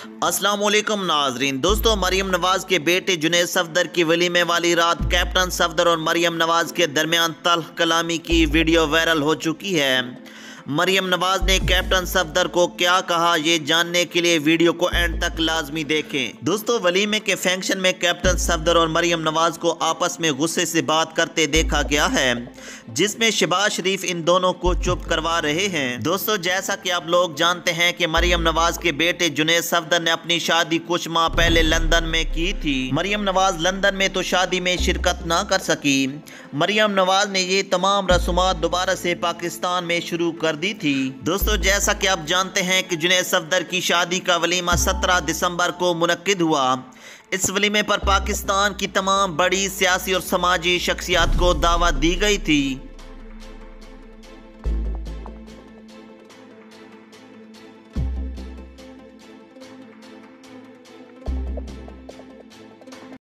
अस्सलाम वालेकुम नाजरीन। दोस्तों, मरियम नवाज के बेटे जुनैद सफदर की वलीमे वाली रात कैप्टन सफदर और मरियम नवाज के दरमियान तल्ख कलामी की वीडियो वायरल हो चुकी है। मरियम नवाज ने कैप्टन सफदर को क्या कहा, ये जानने के लिए वीडियो को एंड तक लाजमी देखें। दोस्तों, वलीमे के फंक्शन में कैप्टन सफदर और मरियम नवाज को आपस में गुस्से से बात करते देखा गया है, जिसमें शहबाज शरीफ इन दोनों को चुप करवा रहे हैं। दोस्तों, जैसा कि आप लोग जानते हैं कि मरियम नवाज के बेटे जुनैद सफदर ने अपनी शादी कुछ माह पहले लंदन में की थी। मरियम नवाज लंदन में तो शादी में शिरकत ना कर सकी। मरियम नवाज ने ये तमाम रसूमात दोबारा से पाकिस्तान में शुरू कर दी थी। दोस्तों, जैसा कि आप जानते हैं कि जुनैद सफदर की शादी का वलीमा 17 दिसंबर को मुनक्किद हुआ। इस वलीमे पर पाकिस्तान की तमाम बड़ी सियासी और समाजी शख्सियात को दावत दी गई थी।